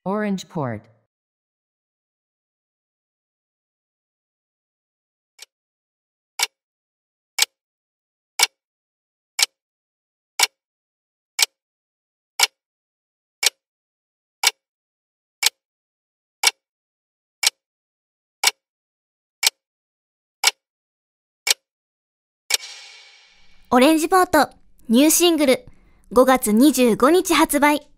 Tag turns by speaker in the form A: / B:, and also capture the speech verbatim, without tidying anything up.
A: Orange Port.
B: Orange Port ニューシングルごがつにじゅうごにち発売。